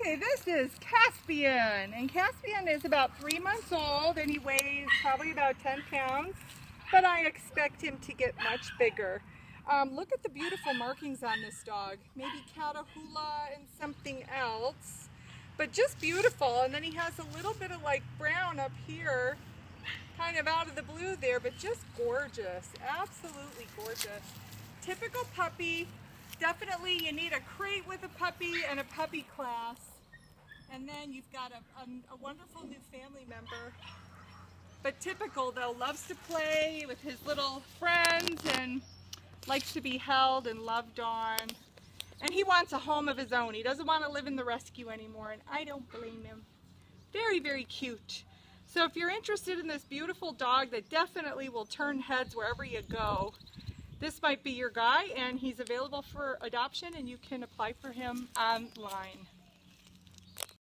Okay, this is Caspian, and Caspian is about 3 months old, and he weighs probably about 10 pounds, but I expect him to get much bigger. Look at the beautiful markings on this dog. Maybe Catahoula and something else, but just beautiful. And then he has a little bit of like brown up here, kind of out of the blue there, but just gorgeous, absolutely gorgeous. Typical puppy. Definitely you need a crate with a puppy and a puppy class. And then you've got a wonderful new family member. But typical though, loves to play with his little friends and likes to be held and loved on. And he wants a home of his own. He doesn't want to live in the rescue anymore, and I don't blame him. Very, very cute. So if you're interested in this beautiful dog that definitely will turn heads wherever you go, this might be your guy, and he's available for adoption, and you can apply for him online.